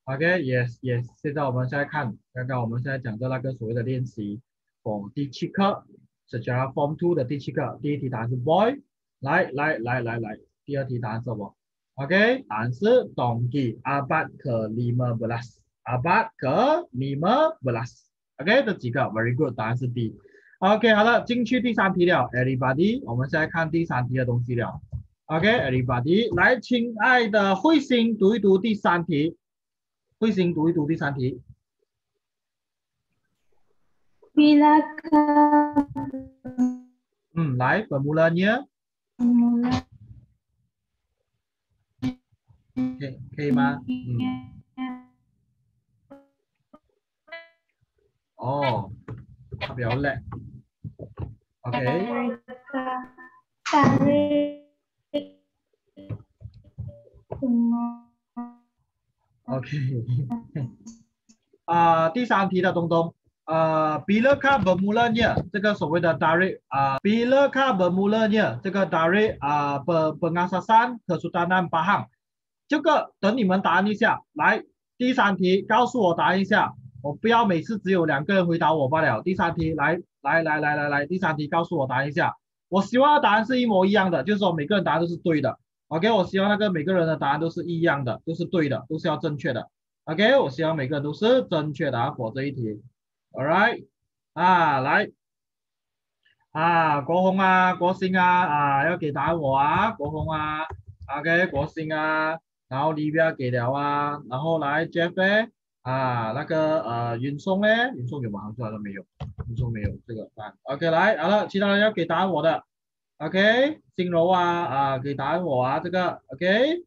？OK，yes yes。现在我们现在看，刚刚我们现在讲的那个所谓的练习，for 第7课，sejarah Form 2的第7课，第一题答案是 boy。来，第二题答案是什么？OK，答案是 donkey abad ke-15，abad ke-15。OK，这几个 very good，答案是 D。OK， 好了，进去第3题了 ，everybody， 我们现在看第3题的东西了。OK，everybody， 来，亲爱的慧心读一读第3题。慧心读一读第3题。来，formulanya。可以吗？哦，他比较累。OK。OK。第3题的东东。Bilakah bermulanya 这个所谓的 Tarik Bilakah bermulanya 这个 Tarik pengasasan Kesultanan Pahang 这个等你们答案一下。来，第3题告诉我答案一下，我不要每次只有2个人回答我罢了。第3题来，第3题告诉我答案一下。我希望答案是一模一样的，就是说每个人答案都是对的。OK， 我希望那个每个人的答案都是一样的，都是对的，都是要正确的。OK， 我希望每个人都是正确答案for这一题。Alright， 来，国宏国兴要给答案我国宏OK， 国兴然后 Livia 给了然后来 Jeff 那个云松云松有吗？好像都没有，云松没有这个答案。OK， 来，好了，其他人要给答案我的。OK， 新柔给答案我这个 OK，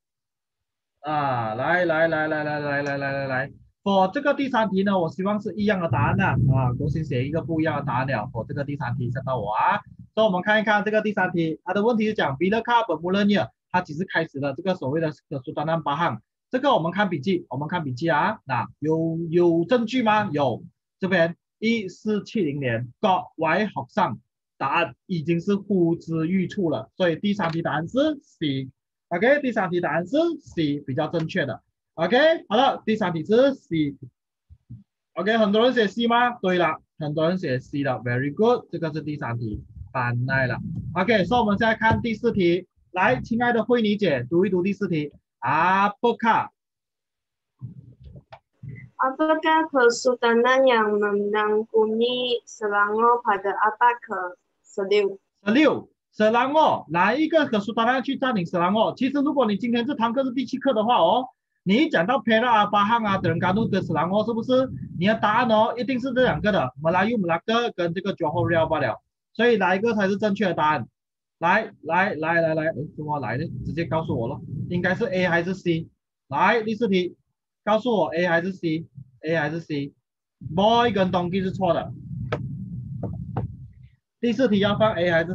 来。这个第3题呢，我希望是一样的答案国兴写一个不一样的答案了。这个第3题想到我所以我们看一看这个第3题，它的问题是讲 Bilakah bermulanya 它其实开始了这个所谓的Kesultanan Pahang。这个我们看笔记，那有证据吗？有，这边1470年 got Y 学生，答案已经是呼之欲出了，所以第3题答案是 C。OK， 第3题答案是 C， 比较正确的。OK， 好了，第3题是 C。OK， 很多人写 C 吗？对了，很多人写 C 的 ，Very good， 这个是第3题，搬来了。OK， 所以我们现在看第4题。来，亲爱的慧妮姐，读一读第4题。Apakah Kesultanan yang menangani Selangor pada abad ke-16？ Selangor， 哪一个Kesultanan去占领Selangor？其实如果你今天这堂课是第7课的话你一讲到 Perak Pahang Terengganu 跟Selangor， 是不是你的答案一定是这2个的 Melayu Melaka 跟这个 Johor Riau 罢了。所以哪一个才是正确的答案？来，怎么来呢？直接告诉我了，应该是 A 还是 C？ 来，第4题，告诉我 A 还是 C？A 还是 C？Boy 跟 Donkey 是错的。第4题要放 A 还是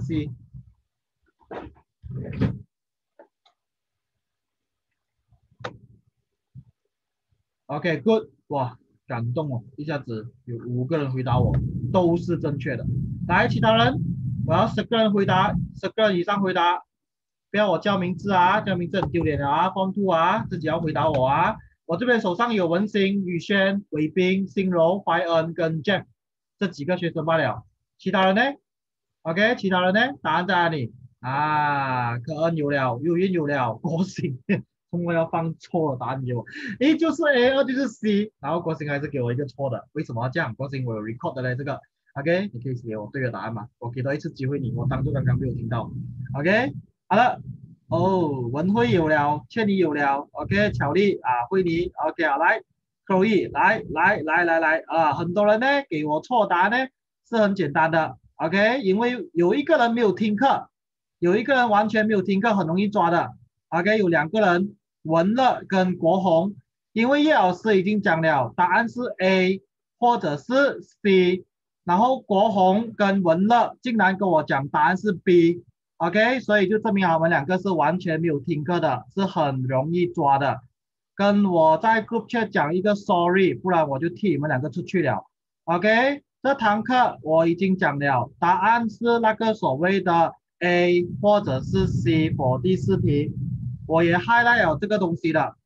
C？OK， good， 哇，感动一下子有5个人回答我，都是正确的。来，其他人，我要10个人回答，10个人以上回答，不要我叫名字叫名字很丢脸的Form 2自己要回答我我这边手上有文心、宇轩、伟斌、新柔、怀恩跟 Jack 这几个学生罢了，其他人呢 ？OK， 其他人呢？答案在哪里？可恩有了，有云有了，国兴。通过要放错的答案给我，一就是 A， 2就是 C， 然后国兴还是给我一个错的，为什么要这样？国兴我有 record 的嘞，这个 OK， 你可以写我对的答案吗？我给多一次机会你，我当做刚刚没有听到 OK， 好了，文辉有了，倩妮有了 OK， 巧丽慧妮 OK， 好来 Chloe 来很多人呢给我错答案呢是很简单的 OK， 因为有一个人没有听课，有一个人完全没有听课，很容易抓的。OK， 有2个人，文乐跟国宏，因为叶老师已经讲了，答案是 A 或者是 C， 然后国宏跟文乐竟然跟我讲答案是 B，OK， 所以就证明他们2个是完全没有听课的，是很容易抓的。跟我在 group chat 讲一个 sorry， 不然我就替你们2个出去了。OK， 这堂课我已经讲了，答案是那个所谓的 A 或者是 C for 第4题。我也 highlight 了这个东西的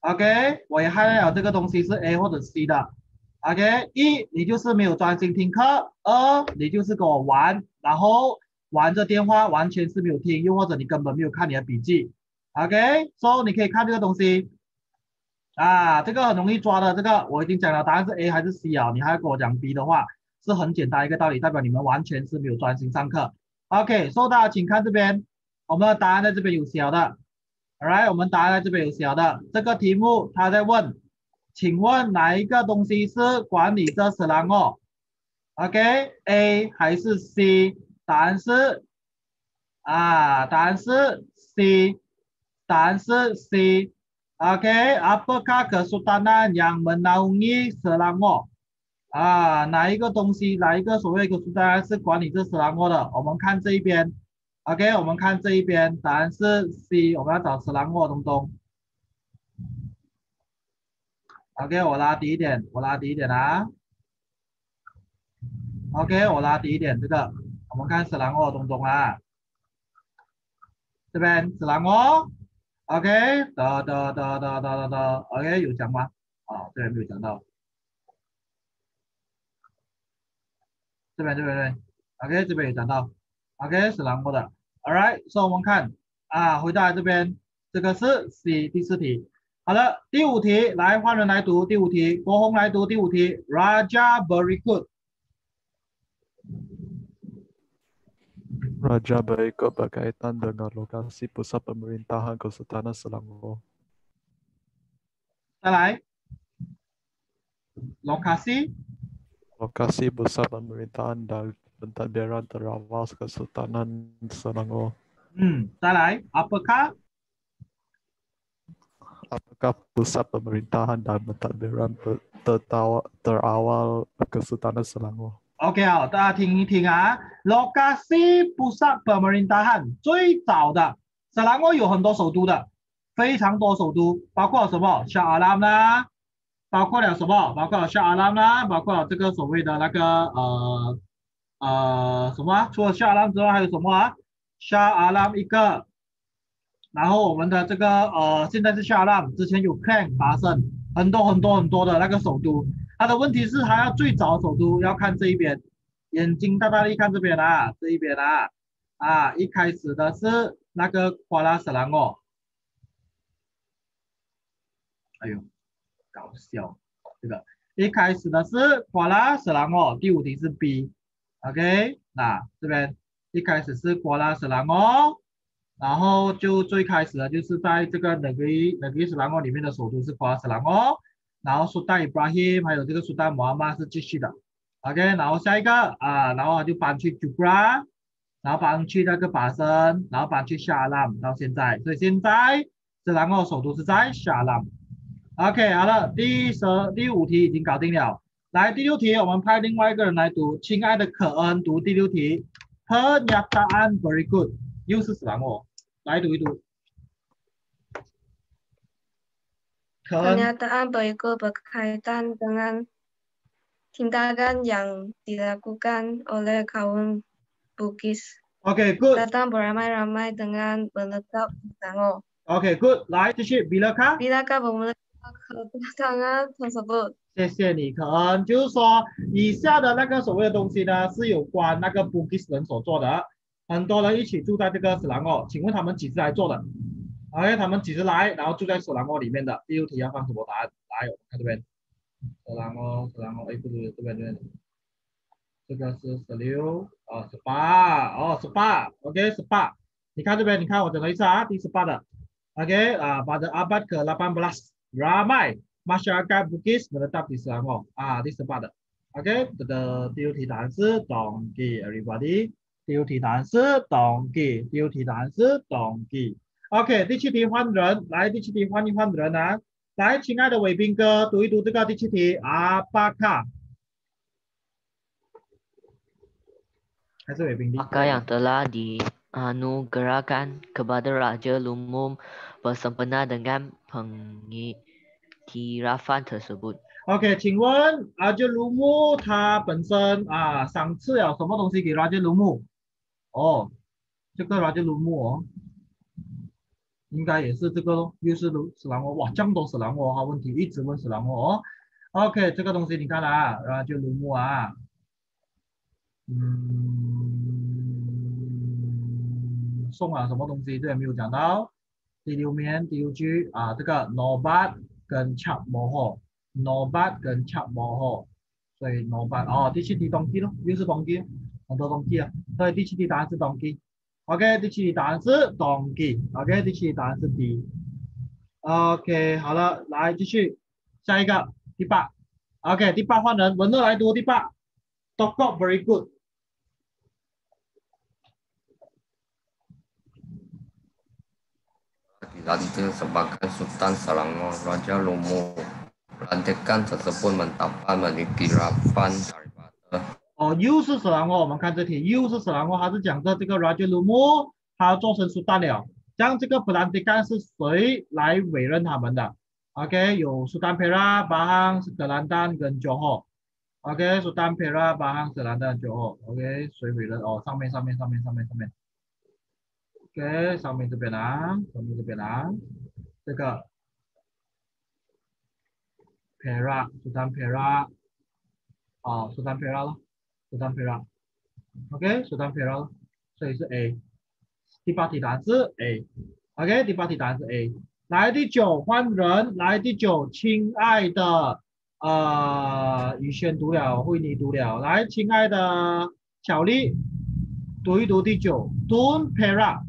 OK， 我也 highlight 了这个东西是 A 或者 C 的。OK， 一你就是没有专心听课，二你就是跟我玩，然后玩着电话完全是没有听，又或者你根本没有看你的笔记。OK，so 你可以看这个东西啊，这个很容易抓的，这个我已经讲了答案是 A 还是 C 啊，你还要跟我讲 B 的话，是很简单一个道理，代表你们完全是没有专心上课。OK，so 大家请看这边，我们的答案在这边有写的。Alright， 我们答案在这边有写的。这个题目他在问，请问哪一个东西是管理这十啷个 ？OK，A 还是 C？ 答案是答案是 C， 答案是 C。OK，apakah kesultanan yang menaungi Selangor？ 哪一个东西，哪一个所谓的kesultanan是管理这十啷个的？我们看这一边。OK， 我们看这一边，答案是 C， 我们要找斯兰沃东东。OK， 我拉低一点，我拉低一点啊。OK， 我拉低一点，这个我们看斯兰沃东东啊。这边斯兰沃 ，OK， OK， 有讲吗？这边没有讲到。这边 ，OK， 这边有讲到。OK， 斯兰沃的。Alright， 所以我们看回到这边，这个是 C 第四题。好了，第五题，来换人来读第五题，国宏来读第五题。Raja Berikut。 Raja Berikut berkaitan dengan lokasi pusat pemerintahan Kesultanan Selangor. 再来 lokasi pusat pemerintahan dan pentadbiran terawal Kesultanan Selangor. 再来 apakah pusat pemerintahan dan pentadbiran terawal Kesultanan Selangor? OK 好，大家听一听啊。lokasi pusat pemerintahan 最早的Selangor有很多首都的，非常多首都，包括什么Shah Alam 啦，包括了什么？包括了Shah Alam 啦，包括了这个所谓的那个什么？除了Shah Alam之外还有什么啊？Shah Alam 一个，然后我们的这个现在是Shah Alam，之前有 Klang 发生很多的那个首都。它的问题是，它要最早首都要看这一边，眼睛大大力看这边啊，这一边啊，一开始的是那个Kuala Selangor，哎呦，搞笑，这个一开始的是Kuala Selangor，第五题是 B，OK， 那这边一开始是Kuala Selangor，然后就最开始的就是在这个Negeri Selangor里面的首都是Kuala Selangor。然后Sultan Ibrahim 还有这个Sultan Muhammad是继续的 ，OK， 然后下一个然后就搬去Jubra，然后搬去那个巴生，然后搬去Shah Alam到现在，所以现在然后首都是在Shah Alam。OK， 好了，第五题已经搞定了，来第六题我们派另外一个人来读，亲爱的可恩读第六题 ，Pernyataan berikut 又是Selangor，来读一读。 Pernyataan berikut berkaitan dengan tindakan yang dilakukan oleh kaum Bugis. OK， good。 datang beramai-ramai dengan menetap di Selangor. OK， good。来，继续，Bilakah memiliki kedatangan tersebut？ 谢谢你，可恩。就是说，以下的那个所谓的东西呢，是有关那个 Bugis 人所做的。很多人一起住在这个Selangor，请问他们几时来做的？他们几时来，然后住在Selangor里面的？第六题要放什么答案？来，我们看这边，Selangor，不对，这边，这个是18，OK， 你看这边，你看我讲的一次啊，第18的 ，OK pada abad ke-18 ramai masyarakat Bugis menetap di Selangor 第18的 ，OK， 第六题答案是 Donkey everybody， 第六题答案是 Donkey， 第六题答案是 Donkey。OK， 第七题换人，来第七题换人啊！来，亲爱的伟斌哥，读一读这个第七题，apakah？ 还是伟斌？ Apakah yang telah dianugerahkan kepada Raja Lumum bersempena dengan pengiktirafan tersebut？ OK， 请问Raja Lumum他本身赏赐了什么东西给Raja Lumum？这个Raja Lumum 应该也是这个咯，又是史兰莪，哇，这么多史兰莪哈，问题一直问史兰莪哦。OK， 这个东西你看了啊，然后就鲁木啊，送了什么东西？这也没有讲到。第六面第六句啊，这个 Nobat 跟 Cap Moho，Nobat 跟 Cap Moho，所以 Nobat 哦，第七题东西咯，又是东西，很多东西啊，所以第七题答案是东西。OK， 第七题答案是东西。OK， 第七题答案是 D。OK， 好了，来继续下一个第八。OK， 第八换人，文乐来读第八。Talk about very good。 Dilantik sebagai Sultan Selangor, Raja Lumu melantikkan tersebut mendapat memiliki 8 daripada 哦，又是史兰莪，我们看这题，又是史兰莪，它是讲的这个 Raja Lumu， 他做成苏丹了。像这个普兰迪干是谁来委任他们的 ？OK， 有苏丹佩拉、巴夯、格兰丹跟九号。OK， 苏丹佩拉、巴夯、格兰丹、九号。OK， 谁委任？哦，上面。OK， 上面这边啊，这个 Perak， 苏丹佩拉，哦，苏丹佩拉咯，苏丹佩拉。OK， 苏丹佩拉，所以是 A。第八题答案是 A。OK， 第八题答案是 A。来第九换人，来第九，亲爱的，宇轩读了，慧妮读了，来，亲爱的巧丽，读一读第九 ，Tun Perak。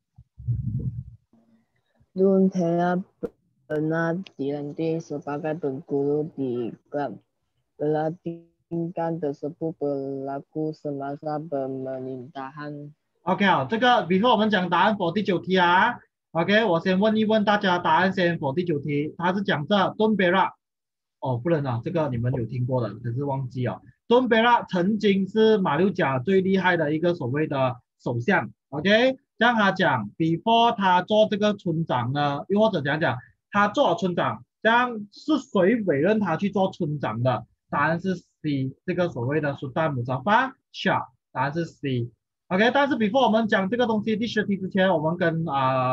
Tun Perak pernah dilantik sebagai Tengku di Klub. Pelantikan tersebut berlaku semasa pemerintahan. OK 好，这个 before 我们讲答案 for 第九题啊。OK， 我先问一问大家答案先 for 第九题，他是讲这 Tun Perak。哦，不能啊，这个你们有听过的，可是忘记啊。Tun Perak 曾经是马六甲最厉害的一个所谓的首相。OK。像他讲 ，before 他做这个村长呢，又或者讲他做了村长，这样是谁委任他去做村长的？答案是 C， 这个所谓的苏丹姆扎法 Shah， 答案是 C。OK， 但是 before 我们讲这个东西第10题之前，我们跟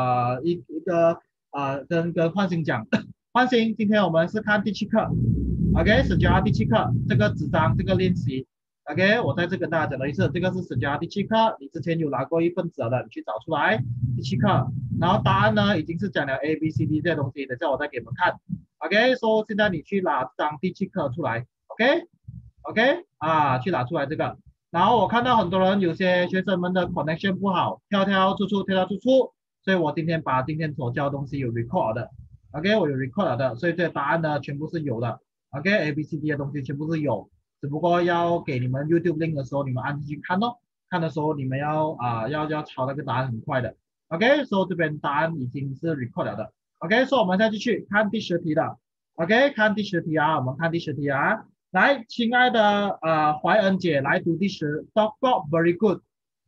跟焕星讲，焕星，今天我们是看第7课 ，OK， 史家第7课这个纸张这个练习。OK， 我再次跟大家讲了一次，这个是史家第7课，你之前有拿过一份纸的，你去找出来第7课，然后答案呢已经是讲了 A、B、C、D 这些东西，等下我再给你们看。OK， 所以现在你去拿张第7课出来 ，OK， 去拿出来这个。然后我看到很多人有些学生们的 connection 不好，跳跳出出，所以我今天把今天所教的东西有 record 的 ，OK， 我有 record 的，所以这些答案呢全部是有的 ，OK，A、B、C、D 的东西全部是有。只不过要给你们 YouTube link 的时候，你们按进去看哦。看的时候你们要抄那个答案很快的。OK， 所以这边答案已经是 record 了的。OK， 所以我们再继续看第10题的。OK， 看第10题啊，我们看第10题啊。来，亲爱的怀恩姐来读第10 ，Talk about very good。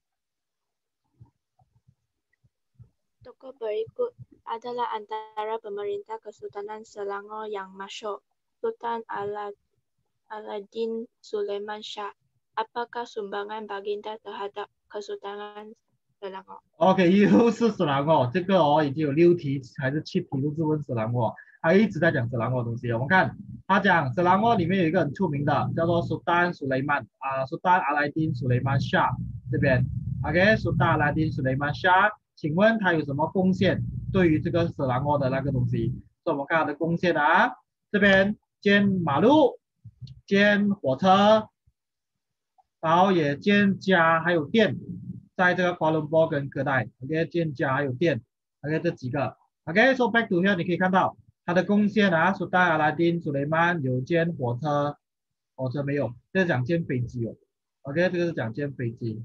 Talk about very good adalah antara pemerintah Kesultanan Selangor yang masyhur, Sultan Alauddin Sulaiman Shah. Apakah sumbangan baginda terhadap Kesultanan Selangor? OK， 又是史兰莪，这个已经有6题还是7题都是问史兰莪，他一直在讲史兰莪的东西。我们看他讲史兰莪里面有一个很出名的，叫做 Sultan Sulaiman Sultan Alauddin Sulaiman Shah 这边 ，OK， Sultan Alauddin Sulaiman Shah， 请问他有什么贡献对于这个史兰莪的那个东西？所以我们看他的贡献啊，这边建马路。建火车，然后也建家还有店，在这个瓜伦坡跟哥代 ，OK， 建家还有店 ，OK 这几个 ，OK，so back to here 你可以看到它的贡献啊，苏丹阿拉丁、苏雷曼有建火车，火车没有，这是讲建飞机哦 ，OK， 这个是讲建飞机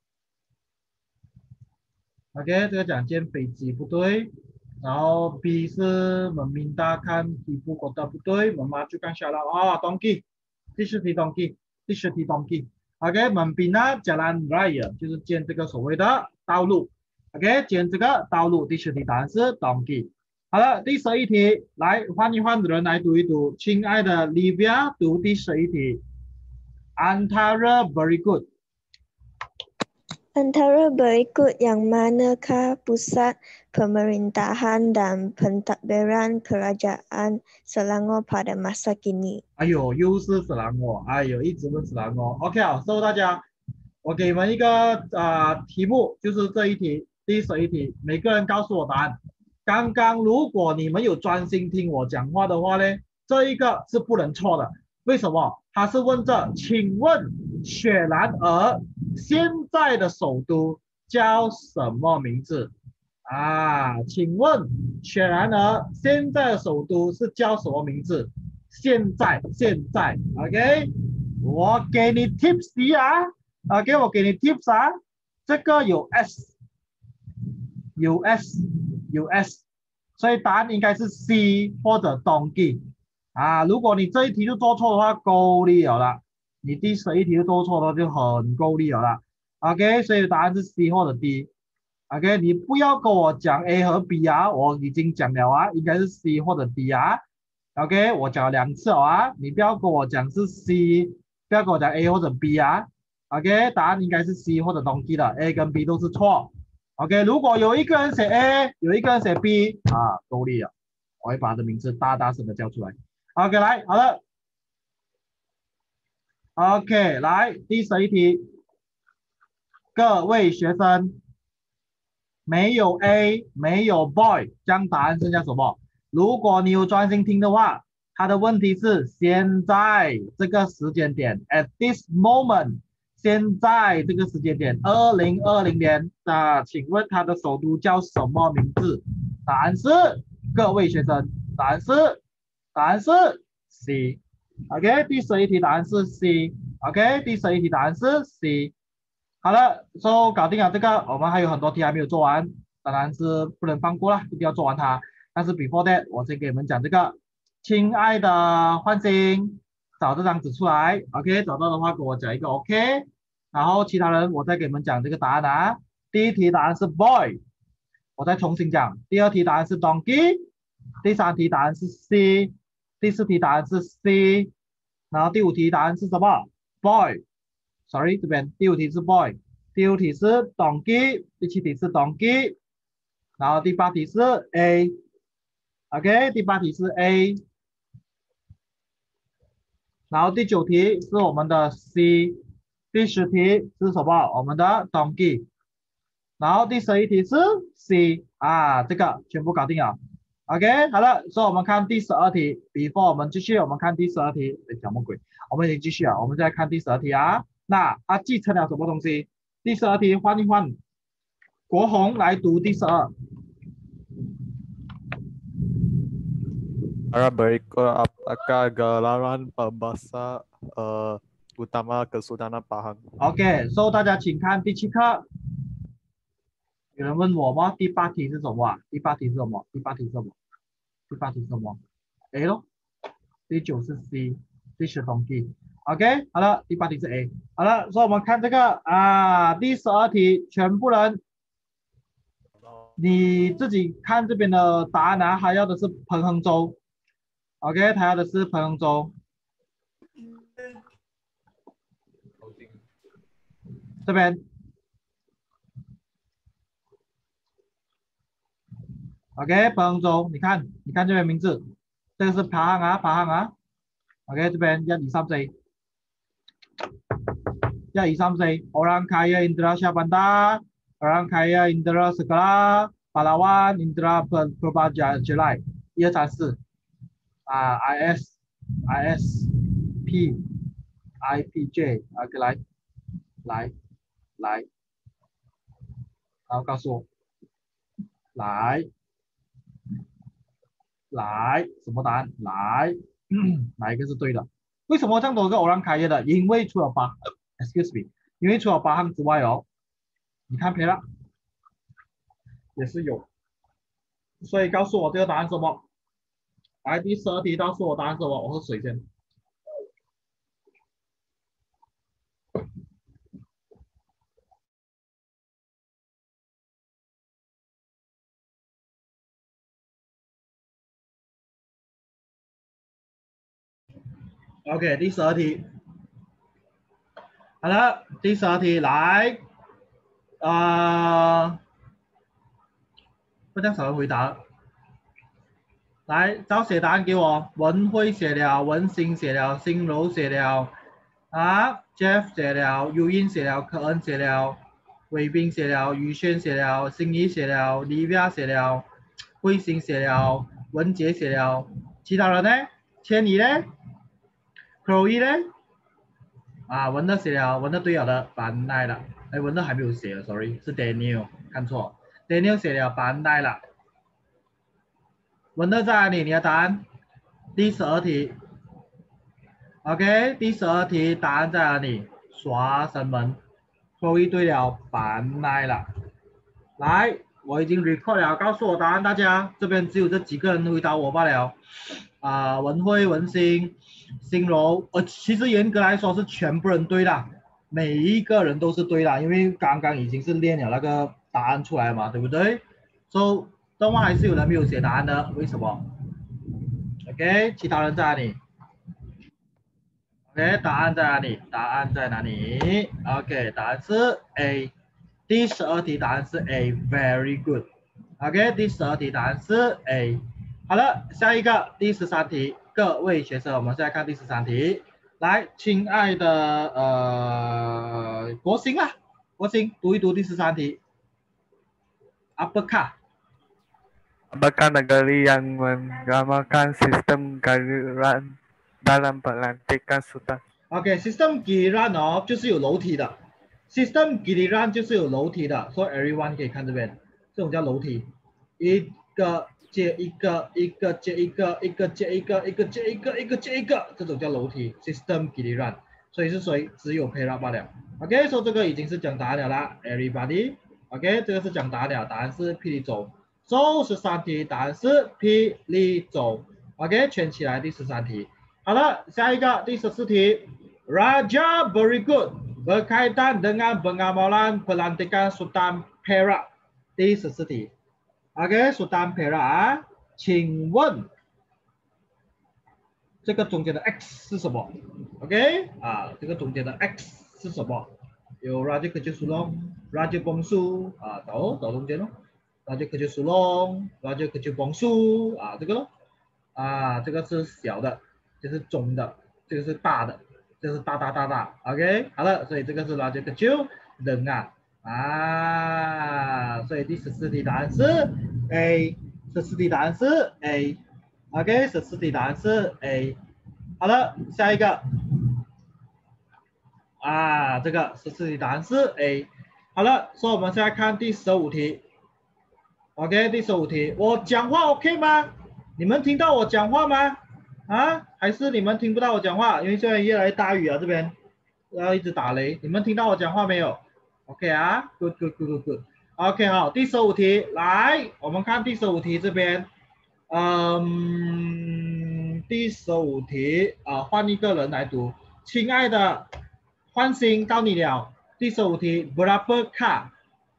，OK， 这个讲建飞机不对。然后 B 是memindahkan ibu kota 不对 ，memajukan syarat donkey， 第10题 donkey，OK， membina jalan raya 就是建这个所谓的道路 ，OK， 建这个道路，第10题答案是 donkey。好了，第11题，来换一换人来读一读，亲爱的 Livia 读第11题 ，antara very good。 Antara berikut yang manakah pusat pemerintahan dan pentadbiran kerajaan Selangor pada masa kini? 哎呦，又是史兰莪，哎呦，一直问史兰莪。OK 啊，所以大家，我给你们一个题目，就是这一题，第11题，每个人告诉我答案。刚刚如果你们有专心听我讲话的话呢，这一个是不能错的。为什么？他是问这，请问雪兰莪现在的首都叫什么名字？啊，请问雪兰莪现在的首都是叫什么名字？现在，OK， 我给你 tips 啊 ，OK， 我给你 tips 啊，这个有 S， 所以答案应该是 C 或者 Donkey 啊。如果你这一题就做错的话，够力了啦。你第11题就做错的话，就很够力了啦。OK， 所以答案是 C 或者 D。OK， 你不要跟我讲 A 和 B 啊，我已经讲了啊，应该是 C 或者 D 啊。OK， 我讲了2次啊，你不要跟我讲是 C， 不要跟我讲 A 或者 B 啊。OK， 答案应该是 C 或者 Donkey 的 ，A 跟 B 都是错。OK， 如果有一个人写 A， 有一个人写 B 啊，够力了，我会把他的名字大声的叫出来。OK， 来，好了。OK， 来第11题，各位学生，没有 A， 没有 boy， 这样答案剩下什么？如果你有专心听的话，他的问题是现在这个时间点 ，at this moment， 现在这个时间点，2020年，请问他的首都叫什么名字？答案是各位学生，答案是 C。OK， 第11题答案是 C。OK， 第11题答案是 C。好了，搞定了这个，我们还有很多题还没有做完，当然是不能放过了，一定要做完它。但是 before that， 我先给你们讲这个，亲爱的焕星，找这张纸出来 ，OK， 找到的话跟我讲一个 OK， 然后其他人我再给你们讲这个答案啊。第一题答案是 boy， 我再重新讲。第二题答案是 donkey， 第三题答案是 C， 第四题答案是 C， 然后第五题答案是什么 ？boy。Sorry， 这边第5题是 boy， 第6题是 donkey， 第7题是 donkey， 然后第8题是 A，OK， 第8题是 A， 然后第9题是我们的 C， 第10题是什么？我们的 donkey， 然后第11题是 C， 啊，这个全部搞定了。OK， 好了，所以我们看第12题 ，before 我们继续，我们看第12题，什么鬼？我们已经继续了，我们再看第12题啊。那它继承了什么东西？第12题换一换，国宏来读第12。 Para berikut apakah gelaran pembahasa utama Kesultanan Pahang？ OK， 所以大家请看第7课。有人问我吗？第8题是什么啊？第8题是什么？第8题是什么？第8题是什么 ？A 咯。第9是 C， 第10 donkey。OK， 好了，第8题是 A。好了，所以我们看这个啊，第12题，全部人你自己看这边的答案啊，他要的是彭亨州。OK， 他要的是彭亨州。这边。OK， 彭亨州，你看这边名字，这个是爬行啊。OK， 这边123 Orang kaya Indra Syahbandar, orang kaya Indra Segala, pahlawan Indra Purbajelai. 1、2、3、4啊 ISPIPJ OK 来，然后告诉我来什么答案？来哪一个是对的？为什么这样多个 orang kaya 的？因为除了excuse me， 因为除了八行之外哦，你看别了也是有，所以告诉我这个答案是什么？来，第12题告诉我答案是什么？我喝水先。OK， 第12题。好了，第12题来， 不这样少人回答。来，找写答案给我。文辉写了，文心写了，新柔写了，Jeff 写了，尤英写了，可恩写了，伟斌写了，宇轩写了，心怡写了 ，Livia 写了，慧心写了，文杰写了，其他人呢？千怡呢 ？Chloe 呢？文乐写了，文乐对了的，班奈了。哎，文乐还没有写 ，sorry， 是 Daniel， 看错 ，Daniel 写了，班奈了。文乐在哪里？你的答案？第12题。OK， 第12题答案在哪里？刷神门。Chloe 对了，班奈了。来，我已经 record 了，告诉我答案，大家这边只有这几个人回答我罢了。文辉、文心、新柔，其实严格来说是全部人对的，每一个人都是对的，因为刚刚已经是练了那个答案出来嘛，对不对？ So 动画还是有人没有写答案的，为什么 ？OK， 其他人在哪里 ？OK， 答案在哪里？答案在哪里 ？OK， 答案是 A。第12题答案是 A，very good。OK， 第12题答案是 A。好了，下一个第13题，各位学生，我们现在看第13题。来，亲爱的国兴啊，国兴读一读第13题。Apakah negeri yang menggunakan sistem giliran dalam pelantikan sultan? OK，system giliran 哦，就是有楼梯的。system giliran 就是有楼梯的，所以 everyone 可以看这边，这种叫楼梯，一个接一个，一个接一个，一个接一个，一个接一个，一个接一个，这种叫楼梯 system giliran。所以是谁？只有 Perak 罢了。OK， 所以这个已经是讲答案了啦 ，everybody。OK， 这个是讲答案了，答案是霹雳州。So 13题答案是霹雳州。OK， 圈起来第13题。好了，下一个第14题。Raja very good berkaitan dengan pengamalan pelantikan Sultan Perak。第14题。OK， Sultan Perak， 请问这个中间的 X 是什么 ？OK， 这个中间的 X 是什么？有 Raja Kerja Sulong、Raja Bongsu， 找中间咯。Raja Kerja Sulong、Raja Kerja Bongsu， 这个咯，这个是小的，这是中的，这个是大的，这是大 ，OK， 好了，所以这个是 Raja Kerja Dengan， 所以第14题答案是 A，14题答案是 A。OK，14题答案是 A。好了，下一个。这个14题答案是 A。好了，所以我们现在看第15题。OK， 第15题，我讲话 OK 吗？你们听到我讲话吗？还是你们听不到我讲话？因为现在越来越大雨啊，这边要一直打雷。你们听到我讲话没有 ？OK 啊 ，good。OK， 好，第15题，来，我们看第15题这边。第15题换一个人来读。亲爱的，欢欣到你了。第15题 berapakah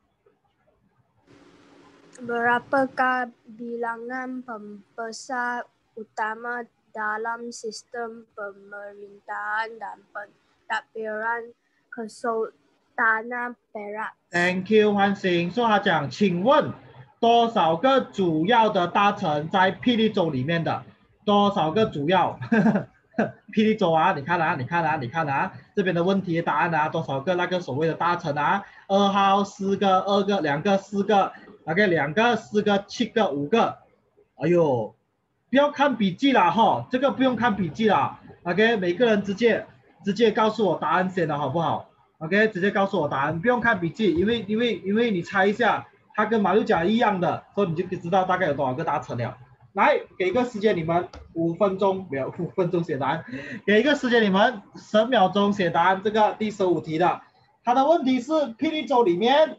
bilangan pembesar utama dalam sistem pemerintahan dan pentadbiran Kesultanan Perak? Thank you， 欢欣。所以他讲，请问多少个主要的大臣在霹雳州里面的？多少个主要？霹雳州你看这边的问题答案多少个那个所谓的大臣2号4个2个2个4个 OK 2个4个7个5个，哎呦，不要看笔记啦这个不用看笔记啦 OK， 每个人直接告诉我答案先了好不好 OK， 直接告诉我答案，不用看笔记，因为你猜一下，它跟马六甲一样的，所以你就知道大概有多少个大臣了。来，给个时间你们5分钟，没有5分钟写答案，给一个时间你们10秒钟写答案。这个第15题的，它的问题是霹雳州里面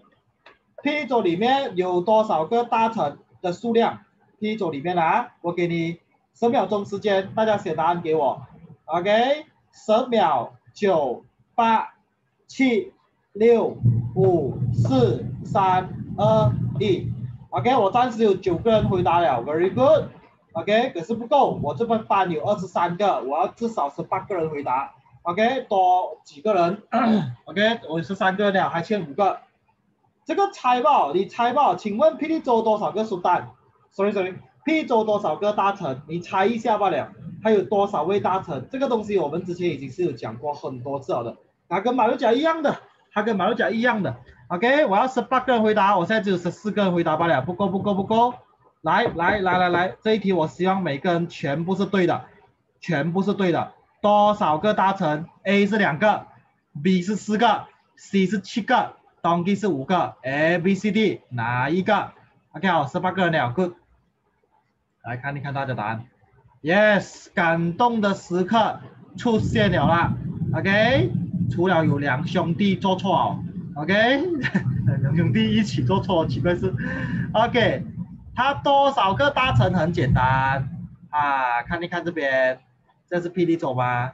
有多少个大臣的数量？霹雳州里面我给你10秒钟时间，大家写答案给我。OK， 10秒，9、8、7、6、5、4、3、2、1。OK， 我暂时有9个人回答了 ，very good。OK， 可是不够，我这边班有23个，我要至少18个人回答。OK， 多几个人？OK， 我13个了，还欠5个。 这个猜吧，你猜吧，请问霹雳州多少个苏丹 ？Sorry，霹雳州多少个大臣？你猜一下罢了。还有多少位大臣？这个东西我们之前已经是有讲过很多次了的，它跟马六甲一样的，它跟马六甲一样的。OK， 我要18个人回答，我现在只有14个人回答罢了，不够。来，这一题我希望每个人全部是对的，全部是对的。多少个大臣 ？A 是2个 ，B 是4个 ，C 是7个 ，Donkey 是5个 ，A、B、C、D 哪一个 ？OK， 好，18个人了 ，Good。来看一看大家答案。Yes， 感动的时刻出现了啦。OK， 除了有2兄弟做错，OK， 2兄弟一起做错，奇怪是 OK。他多少个大臣很简单啊，看一看这边，这是霹雳州吗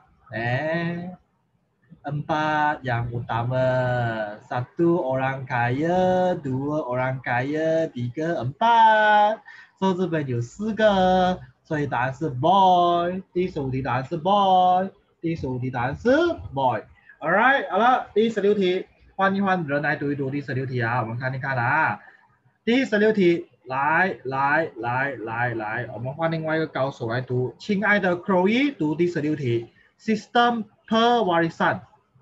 ？4 yang utama, 1 orang kaya, 2 orang kaya, 3 4， 所以这边有4个，所以答案是 boy。第15题答案是 boy， 第15题答案是 boy。Alright， 好了，第16题，换一换人来读一读第16题啊，我们看一看啊。第16题。来，我们换另外一个高手来读。亲爱的 Chloe 读第16题 ，Sistem pewarisan。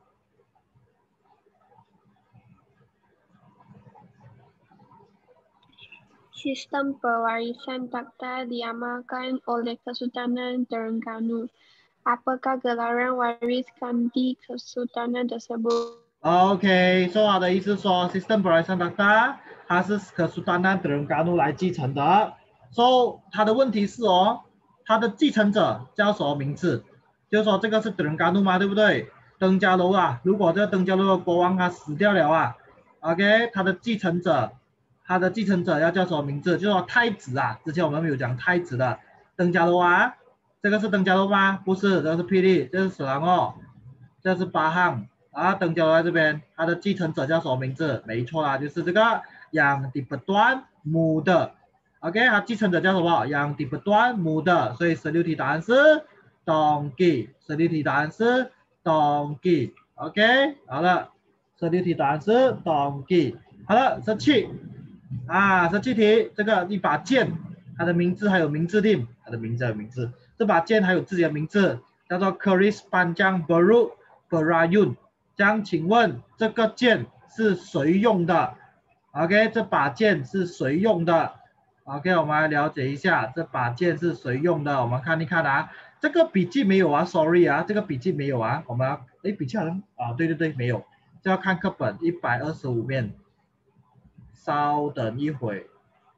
Sistem pewarisan takhta diamalkan oleh Kesultanan Terengganu. Apakah gelaran waris ganti Kesultanan tersebut? OK， 说好的意思说 Sistem pewarisan takhta。它是可苏丹纳德仁嘎努来继承的，所以它的问题是它的继承者叫什么名字？就是说这个是德仁嘎努嘛，对不对？登嘉楼啊，如果这个登嘉楼的国王他死掉了啊 ，OK， 他的继承者要叫什么名字？就是说太子啊，之前我们有讲太子的登嘉楼啊，这个是登嘉楼吗？不是，这个是霹雳，这是史朗哦，这是巴汉啊，登嘉楼在这边，他的继承者叫什么名字？没错啦，就是这个。yang dipertuan muda， OK， 它继承者叫什么？ yang dipertuan muda， 所以16题答案是 donkey， 16题答案是 donkey， OK， 好了，16题答案是 donkey， 好了，17啊，17题，这个一把剑，它的名字还有名字的，它的名字，这把剑还有自己的名字，叫做 Keris Panjang Berut Berayun， 这样请问这个剑是谁用的？OK， 这把剑是谁用的 ？OK， 我们来了解一下这把剑是谁用的。我们看一看啊，这个笔记没有啊 ，sorry 啊，这个笔记没有啊。我们要，笔记好像啊，对，没有，这要看课本125面。稍等一会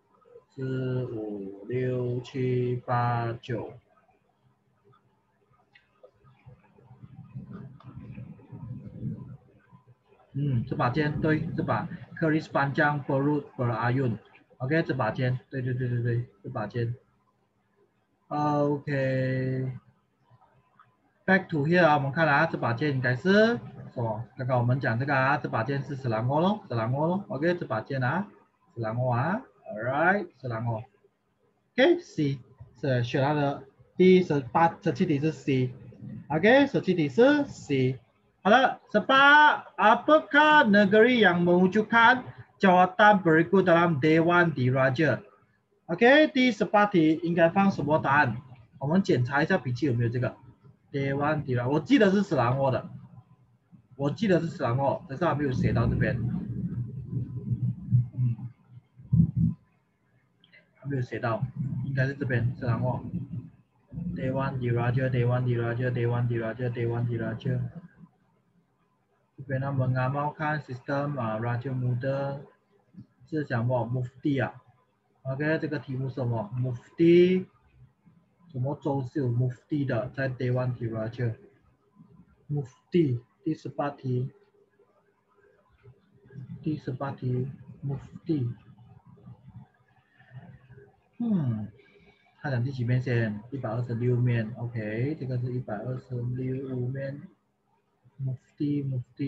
，4、5、6、7、8、9。这把剑对，这把。Keris Panjang Berut Berayun，OK， 这把剑，对，这把剑。OK，back to here 啊，我们看啊，这把剑应该是什么？刚刚我们讲这个啊，这把剑是史朗欧咯 ，OK， 这把剑啊，史朗欧啊 ，Alright， 史朗欧 ，OK，C 是选它的第17题是 C，OK， 17题是 C。好了，18 apakah negeri yang mewujudkan jawatan berikut dalam Dewan Diraja？ OK， 第18题应该放什么答案？我们检查一下笔记有没有这个 Dewan Diraja， 我记得是史朗欧的，但是还没有写到这边，还没有写到，应该是这边史朗欧 Dewan Diraja。这边呢mengamalkan sistem Raja Muda 是讲什么 Mufti 啊 ？OK， 这个题目是什么 ？Mufti 什么州是有 Mufti 的？在 Dewan Diraja Mufti 第18题Mufti。他讲第几面先？126面 ，OK， 这个是126面。Mufti。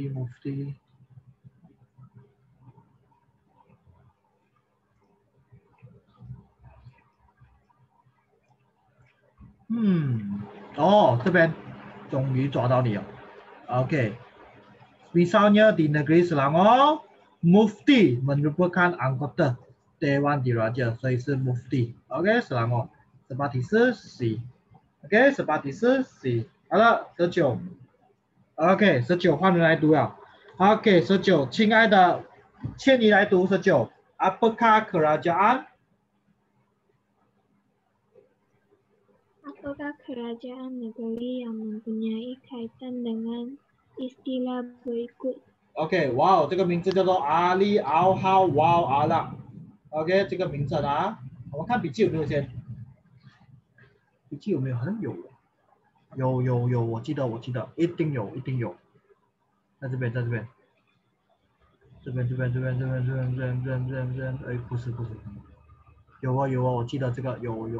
这边终于抓到你了。OK， misalnya di negeri Selangor Mufti merupakan anggota Dewan Diraja,所以是 Mufti。OK， Selangor。18题是 C。OK， 18题是 C。好了，19。OK， 19换人来读了。OK， 19，亲爱的，倩怡来读19。Apakah kerajaan? Apakah kerajaan negeri yang mempunyai kaitan dengan istilah berikut? OK， 哇，这个名字叫做阿里奥哈哇阿拉。OK， 这个名称啊，我们看笔记有没有先？笔记有没有？好像有。有，我记得，一定有。在这边，这边，哎，不是，有啊，我记得这个有。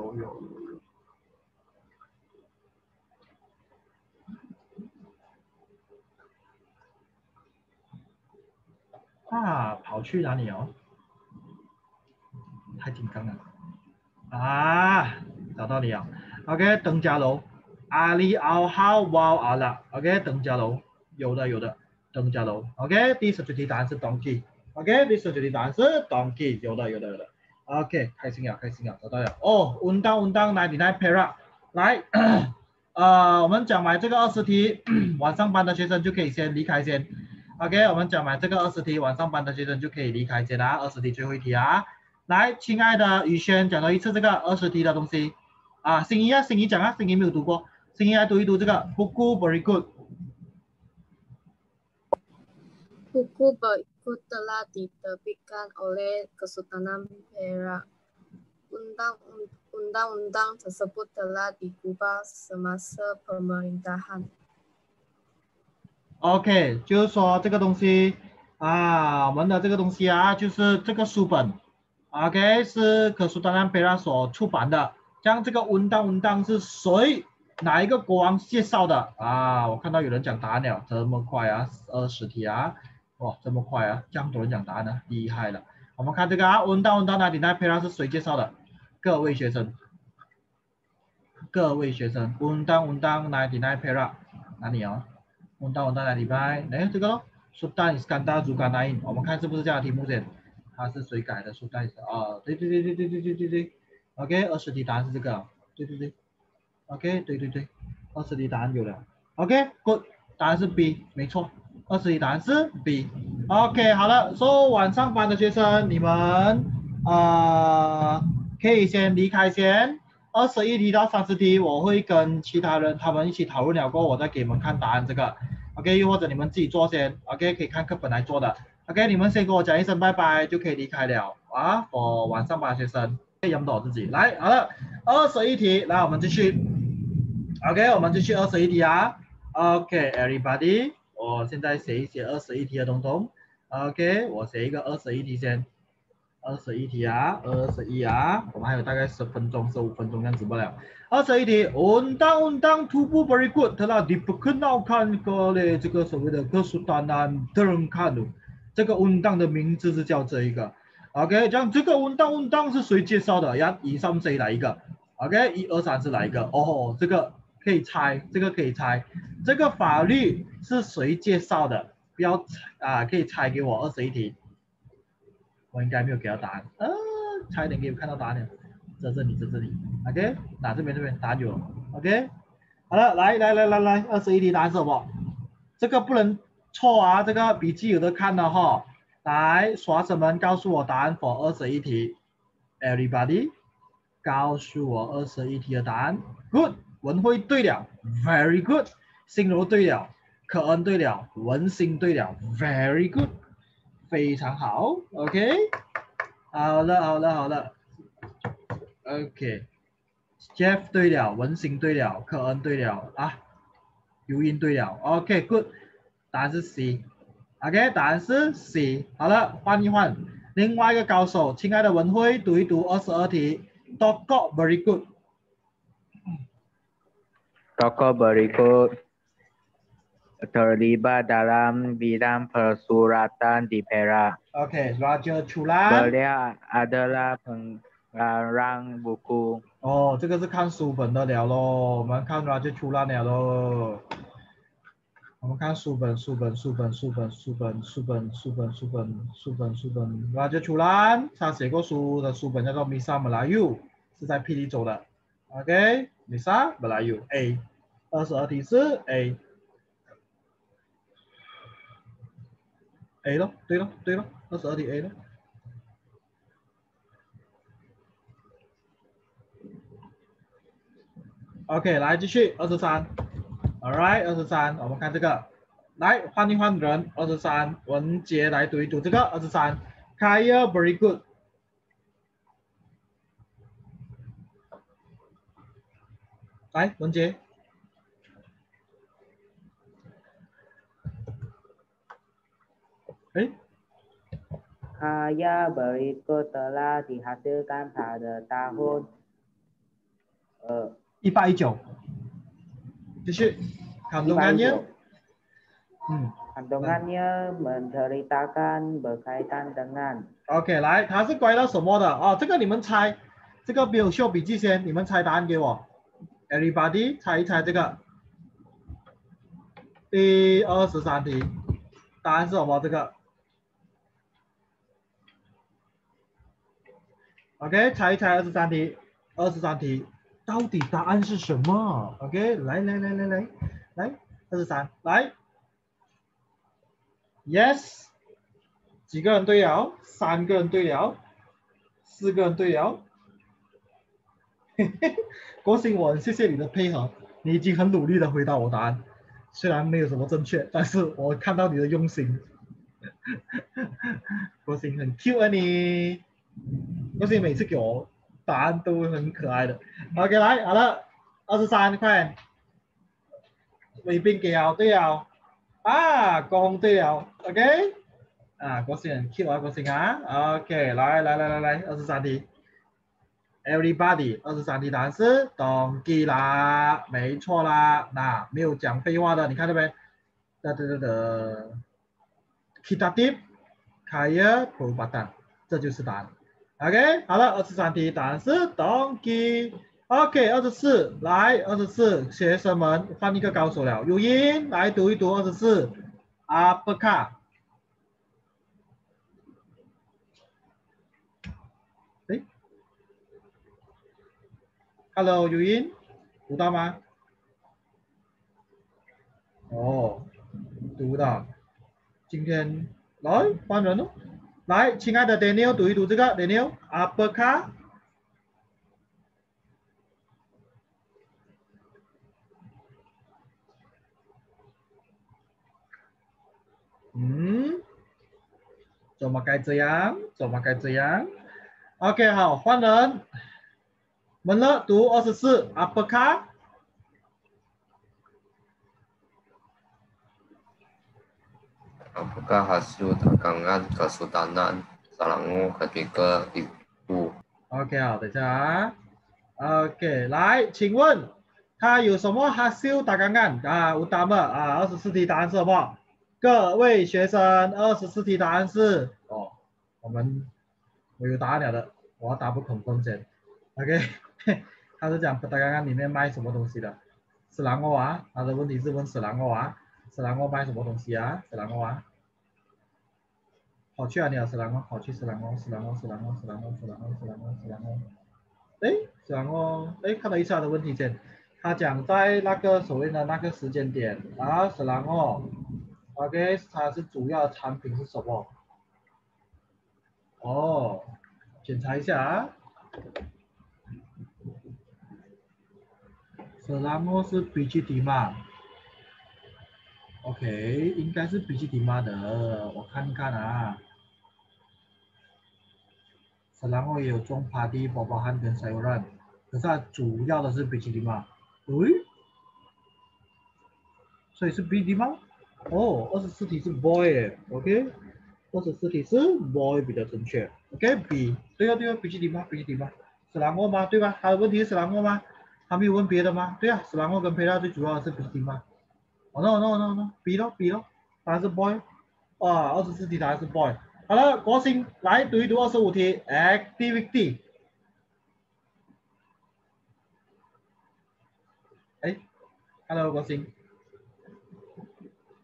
啊，跑去哪里哦？太紧张了。啊，找到你了。OK， 登嘉楼。阿里奥哈哇阿拉 ，OK， 登嘉楼，有的，登嘉楼 ，OK， 第19题答案是 donkey，OK， 第19题答案是 donkey， 有的 ，OK， 开心了，找到了，哦，undang 99 perak， 来，我们讲完这个20题，晚上班的学生就可以先离开先 ，OK， 我们讲完这个20题，晚上班的学生就可以离开先啦，20题最后一题啊，来，亲爱的宇轩，讲多一次这个20题的东西，啊，心怡讲啊，心怡没有读过。心怡来读一读这个 buku berikut。 Buku berikut telah diterbitkan oleh Kesultanan Perak. Undang-undang tersebut telah diubah semasa pemerintahan. OK， 就是说这个东西啊，我们的这个东西啊，就是这个书本 ，OK， 是Kesultanan Perak所出版的。像这个undang-undang是谁？哪一个国王介绍的啊？我看到有人讲答案了，这么快啊，20题啊，哇，这么快啊，这样多人讲答案呢，厉害了。我们看这个啊，undang-undang 99 perak 是谁介绍的？各位学生，undang-undang 99 perak 哪里啊？undang-undang 99，哎，这个咯 ，Sultan Iskandar Zulkarnain， 我们看是不是这样的题目先？它是谁改的 ？Sultan 啊，对 ，OK， 20题答案是这个，对。OK， 对，20题答案有了。OK，good， 答案是 B， 没错，20题答案是 B。OK， 好了，说晚上班的学生，你们可以先离开先。21题到30题，我会跟其他人他们一起讨论了过后，我再给你们看答案这个。OK， 又或者你们自己做先。OK， 可以看课本来做的。OK， 你们先跟我讲一声拜拜就可以离开了啊。我晚上班的学生，养不到自己。来，好了，21题，来我们继续。OK， 我们继续21题啊。OK，everybody， 我现在写一写21题的东东。OK， 我写一个21题先。21题啊，21啊，我们还有大概10分钟、15分钟这样子不了。21题 ，undang-undang tubuh berikut telah diperkenalkan oleh这个所谓的Kesultanan Terengganu。这个 undang 的名字是叫这一个。OK， 这样这个 undang 是谁介绍的？呀，以上谁来一个 ？OK， 1、2、3是哪一个？哦，这个。可以猜，这个可以猜，这个法律是谁介绍的？不要可以猜给我21题，我应该没有给到答案，差一点给我看到答案了，这里 ，OK， 那这边答案有 ，OK， 好了，来，21题答案是什么？这个不能错啊，这个笔记有的看的哈，来，耍手们告诉我答案 for 21题 ，everybody， 告诉我21题的答案 ，good。文辉对了 ，very good， 心柔对了，可恩对了，文心对了 ，very good， 非常好 ，OK， 好了 ，OK，Jeff 对了，文心对了，可恩对了啊，尤音对了 ，OK good， 答案是 C，OK， 答案是 C， 好了，换一换，另外一个高手，亲爱的文辉读一读22题 ，Tokoh very good。Tokoh berikut terlibat dalam bidang persuratan di Perak. Okey, Raja Chulan. Beliau adalah pengarang buku. 哦，这个是看书本的了咯，我们看 Raja Chulan 了咯。 我们看书本，那就出来，他写过书的书本叫做 Misa Melayu， 是在霹雳州的。OK， Misa Melayu A， 22题是 A。A 咯，对咯，22题 A 咯。OK， 来继续23。Alright， 23，我们看这个，来换一换人，23，文杰来读一读这个23。Kaya very good。来，文杰。哎。 Kaya very good telah dihasilkan pada tahun 1819。继续。kandungannya。 kandungannya menceritakan berkaitan dengan。 OK， 来，它是关于什么的？哦，这个你们猜，这个没有秀笔记先，你们猜答案给我。Everybody， 猜一猜这个。第23题，答案是什么？这个。OK， 猜一猜23题，23题，到底答案是什么 ？OK， 来，23，来 ，Yes， 几个人对了？3个人对了，4个人对了。郭兴文，谢谢你的配合，你已经很努力的回答我答案，虽然没有什么正确，但是我看到你的用心。郭兴很 Q 啊你。郭兴每次给我答案都很可爱的。OK， 来，好了，23，快点。伟斌给了，对了。啊，郭宏对了 ，OK。啊，郭兴很 Q 啊，郭兴啊 ，OK， 来，23题。Everybody， 23题答案是 donkey 啦，没错啦，那没有讲废话的，你看到没？Kita tip kaya perubatan， 这就是答案。OK， 好了，23题答案是 donkey。OK， 24，来24，学生们换一个高手了，有音来读一读24。Apakah？ 哎 ，Hello， 有音，读到吗？哦，读到。今天来换人喽。来，亲爱的 Daniel， 读一读这个 Daniel。Apakah？ 怎么该这样？怎么该这样 ？OK， 好，换人。门乐读24 ，Apakah？ Apakah hasil dagangan Kesultanan Selangor ketika itu？ OK， 好，等一下啊。OK， 来，请问他有什么hasil dagangan啊？utama啊，24题答案是什么？各位学生，24题答案是我有答案了的，我要答不恐风险。OK， 他是讲dagangan里面卖什么东西的？斯兰欧啊，他的问题是问斯兰欧啊，斯兰欧卖什么东西啊？斯兰欧啊，跑去哪里啊？斯兰欧，跑去斯兰欧。哎，斯兰欧，哎，看到一下他的问题先，他讲在那个所谓的那个时间点啊，斯兰欧 ，OK， 它是主要的产品是什么？哦，检查一下啊。斯兰欧是 biji timah。OK， 应该是 biji timah的，我看看啊。斯兰欧也有种padi、buah-buahan跟sayuran，可是它主要的是 biji timah。诶，所以是 biji timah。哦，24题是 boy OK，24题是 boy 比较正确。OK，B， 对啊，biji timah，斯兰欧吗？对吧？他的问题是斯兰欧吗？他没有问别的吗？对啊，斯兰欧跟培拉最主要的是 biji timah。哦 no，B 咯，答案是 boy。啊，24题答案是 boy。好了，国兴来读一读25题 activity。哎 ，Hello 国兴。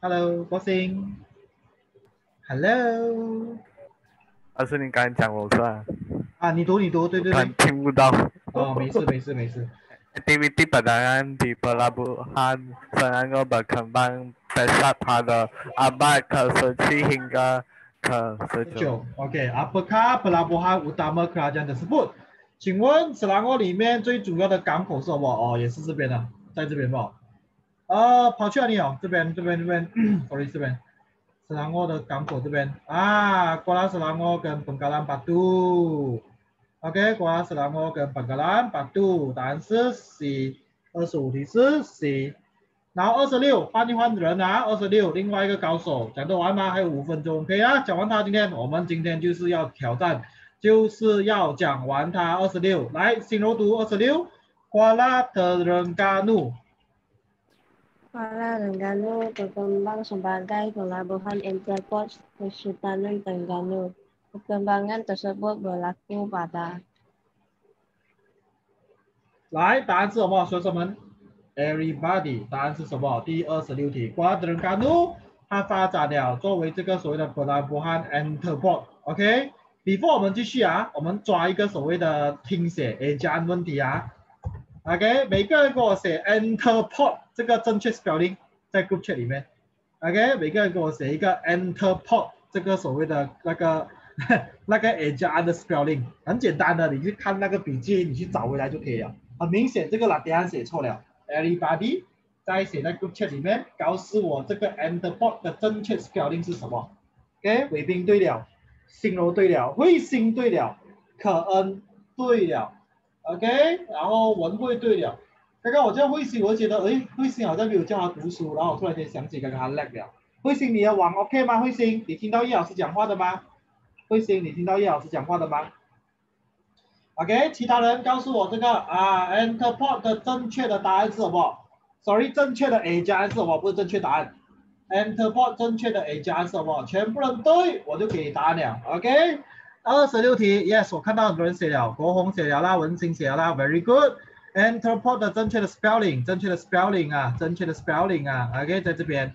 Hello，郭星。Hello。 但是你刚才讲我是吧？ 啊，你读，对对对。 听不到。 哦，没事。 Aktiviti pedagang di pelabuhan Selangor berkembang pesat pada abad ke-10 hingga ke-19。 OK，Apakah pelabuhan utama kerajaan tersebut？请问斯兰国里面最主要的港口是什么？哦，也是这边的，在这边吧。跑去哪里哦？这边，sorry，这边。斯兰国的港口这边啊，Kuala Selangor 跟本嘎兰巴杜。OK，Kuala Selangor 跟本嘎兰巴杜，答案是 C，25题是 C。然后26，换人啊，26，另外一个高手，讲得完吗？还有5分钟，可以啊，讲完他我们今天就是要挑战，就是要讲完他26，来，新柔读26，Kuala Terengganu。 Kuala Terengganu berkembang sebagai pelabuhan interport Kesultanan Terengganu. Perkembangan tersebut berlaku pada 来，答案是什么？学生们 ，Everybody， 答案是什么？第26题，Kuala Terengganu 它发展了作为这个所谓的 pelabuhan interport。OK，before 我们继续啊，我们抓一个所谓的听写 ejaan 问题啊。OK， 每个人给我写 interport 这个正确 spelling 在 group chat 里面。OK， 每个人给我写一个 interport 这个所谓的那个ejaan 的 spelling， 很简单的，你去看那个笔记，你去找回来就可以了。很明显，这个答案写错了。Everybody 在写在 group chat 里面，告诉我这个 interport 的正确 spelling 是什么。OK， 伟斌对了，新柔对了，慧心对了，可恩对了。OK， 然后文慧对了。刚刚我叫慧心，我觉得慧心好像没有叫他读书，然后我突然间想起刚刚他 lag 了。慧心，你的网 OK 吗？慧心，你听到叶老师讲话的吗？慧心，你听到叶老师讲话的吗 ？OK， 其他人告诉我这个interport 的正确的答案是什么 ？Sorry， 正确的 A 加案是什么？不是正确答案。interport 正确的 A 加案是什么？全部人对，我就给答案了。OK。26题 ，Yes， 我看到很多人写了，国红写了啦，文心写了啦 ，Very good。interport 的正确的 spelling 啊 ，OK， 在这边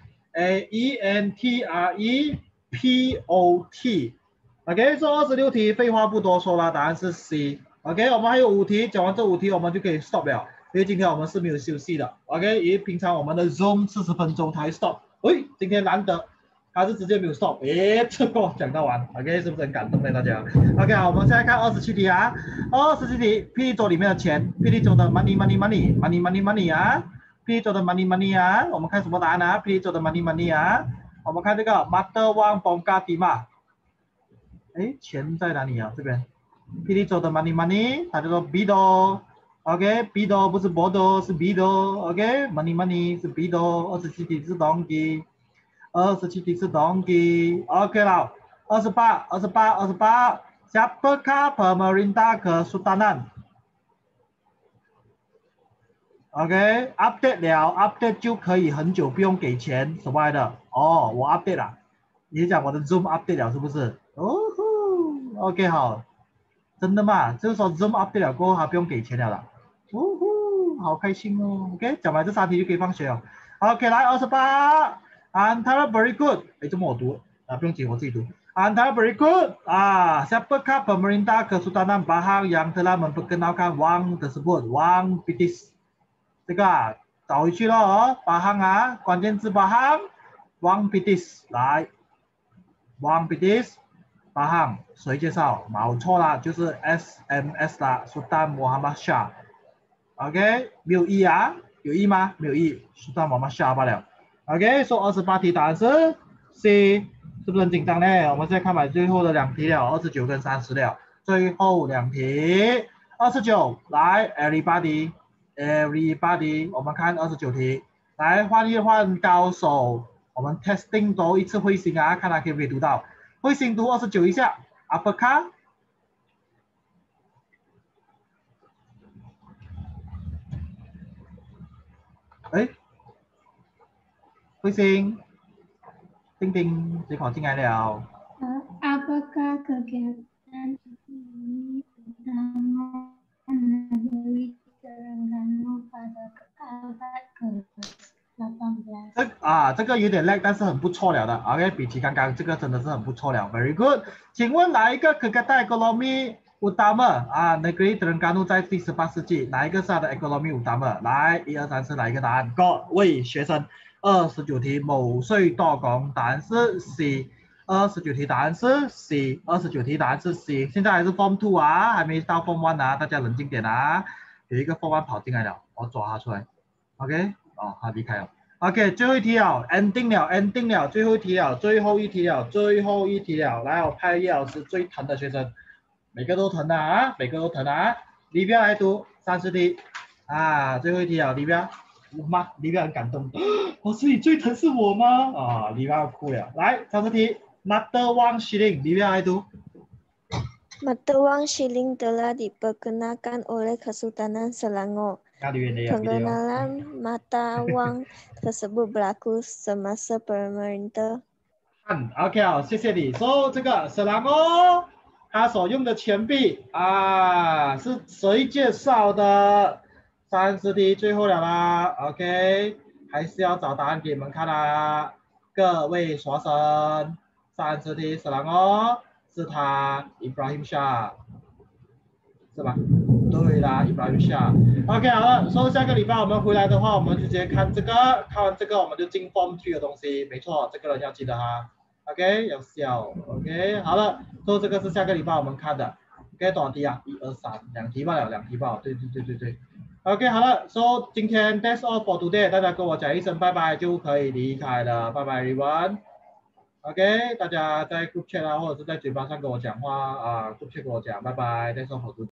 ，AENTREPOT。OK， 说26题，废话不多说啦，答案是 C。OK， 我们还有5题，讲完这5题我们就可以 stop 了，因为今天我们是没有休息的。OK， 因为平常我们的 Zoom 40分钟才 stop， 今天难得。他是直接没有 stop， 这个讲到完 ，OK， 是不是很感动呢？大家 ，OK， 好，我们现在看27题啊，27题，霹雳州里面的钱，霹雳州的 money 啊，霹雳州的 money 啊，我们看什么答案啊？霹雳州的 money 啊，我们看这个 Mata Wang Bongka Timah， 钱在哪里啊？这边，霹雳州的 money， 它叫做 Bido，OK，Bido 不是 Bodo， 是 Bido，OK，money 是 Bido，27题是 Donkey。27题是 Donkey，OK 了。28 ，Siapakah pemerintah Kesultanan？OK，update 了 ，update 就可以很久不用给钱，什么来的？哦，我 update 了，你讲我的 Zoom update 了是不是？哦呼 ，OK 好，真的吗？就是说 Zoom update 了过后，他不用给钱了啦。哦呼，好开心哦。OK， 讲完这3题就可以放学了。OK， 来28。Antara very good， 这么我读不用紧，我自己读。Antara very good siapakah pemerintah Kesultanan Pahang yang telah memperkenalkan wang tersebut? Wang Pitis， 这个找回去了哦，Pahang关键字Pahang， Wang Pitis 来 ，Wang Pitis Pahang， 谁介绍？冇错啦，就是 SMS 啦 ，Sultan Muhammad Shah。OK， 没有E啊？有E吗？没有E， Sultan Muhammad Shah 罢了。OK， 说28题答案是 C， 是不是很紧张呢？我们现在看完最后的2题了，29跟30了，最后2题，29来 ，everybody， 我们看29题，来换一换高手，我们 testing 多一次慧心啊，看他可不可以读到，慧心读29一下 ，Apakah？慧心，丁丁，谁跑进来了 ？Apakah kegiatan ini utama negeri Terengganu pada abad ke-18? 啊，这个有点 lag， 但是很不错了的。OK， 比起刚刚这个真的是很不错了 ，very good。请问哪一个Kegiatan Ekonomi Utama 啊 Negeri Terengganu 在第18世纪，哪一个是它的 Ekonomi Utama？ 来，1、2、3是哪一个答案？各位学生，29题某税多工，答案是 C。29题答案是 C，29题答案是 C。现在还是 Form 2啊，还没到 Form 1啊，大家冷静点啊。有一个 Form 1跑进来了，我抓他出来。OK， 哦，他离开了。OK， 最后一题了 ，ending 了，最后一题了。来，我派叶老师最疼的学生，每个都疼啊。李彪来读30题啊，最后一题了，李彪很感动，老师你最疼是我吗？啊，李彪要哭了。来30题。Mata wang shilling, Livia itu. Mata wang shilling telah diperkenalkan oleh Kesultanan Selangor. Pengenalan mata wang tersebut berlaku semasa pemerintah. OK 好，谢谢你。So 这个Selangor他所用的钱币啊是谁介绍的？30题最后了啦 ，OK， 还是要找答案给你们看啦，各位学生。30题Selangor是他 Ibrahim Shah 是吧？对啦 Ibrahim Shah。OK 好了，所以下个礼拜我们回来的话，我们就直接看这个，看完这个我们就进 Form 3的东西，没错，这个人要记得哈。OK 要笑 ，OK 好了，所以这个是下个礼拜我们看的。OK 多少题啊？1、2、3，两题罢了，对。OK 好了，所以今天 That's all for today， 大家跟我讲一声拜拜就可以离开了，拜拜 everyone。OK， 大家在 group chat 啊，或者是在嘴巴上跟我讲话啊，group chat 跟我讲，拜拜，再说好多。